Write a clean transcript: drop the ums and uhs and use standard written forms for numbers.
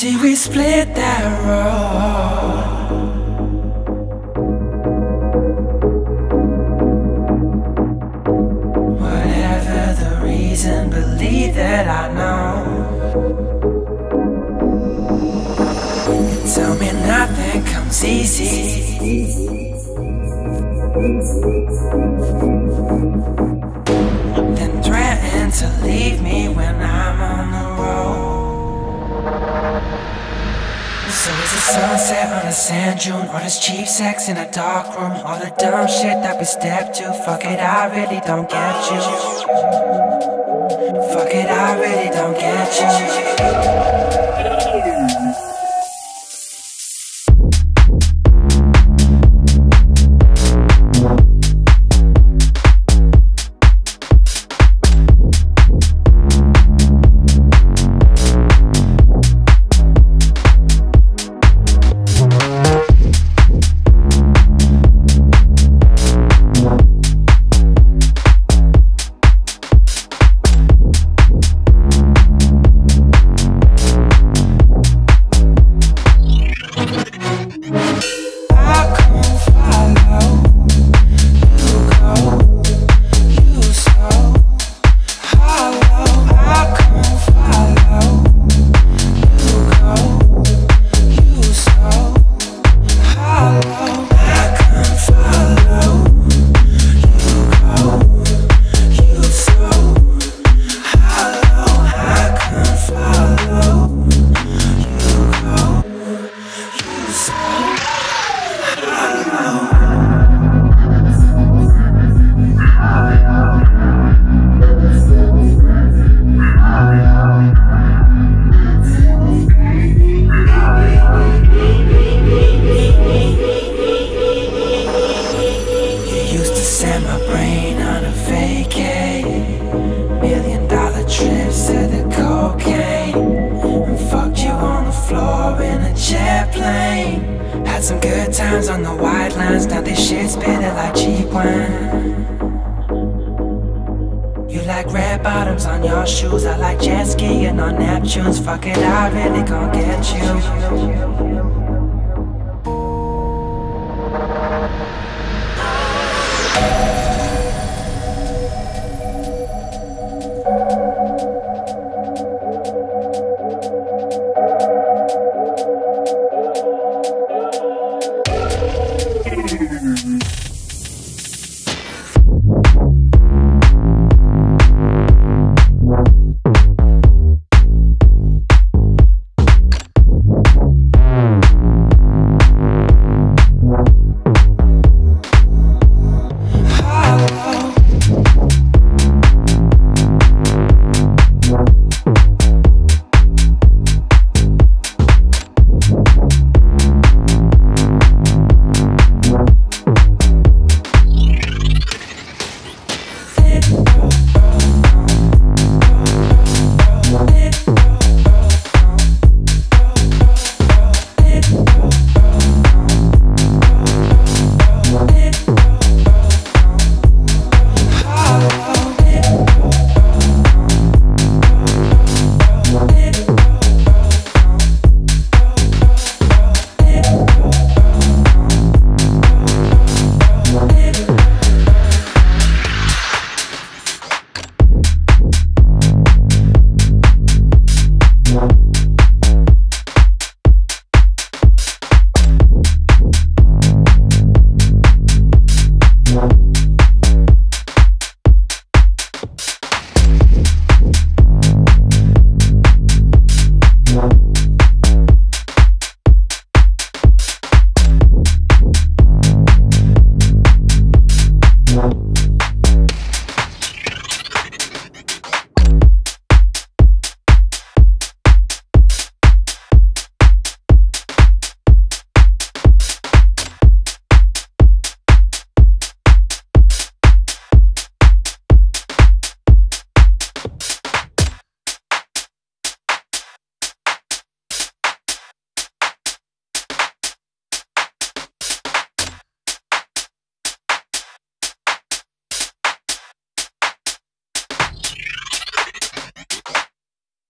see we split that road. Whatever the reason, believe that I know. You tell me nothing comes easy. Then threaten to leave me when I'm on the road. So it's a sunset on a sand dune, or this cheap sex in a dark room, all the dumb shit that we step to. Fuck it, I really don't get you. Fuck it, I really don't get you. Set my brain on a vacay, $1 million trips to the cocaine, and fucked you on the floor in a jet plane. Had some good times on the white lines, now this shit's bitter like cheap wine. You like red bottoms on your shoes, I like jet skiing on Neptunes. Fuck it, I really gon' get you.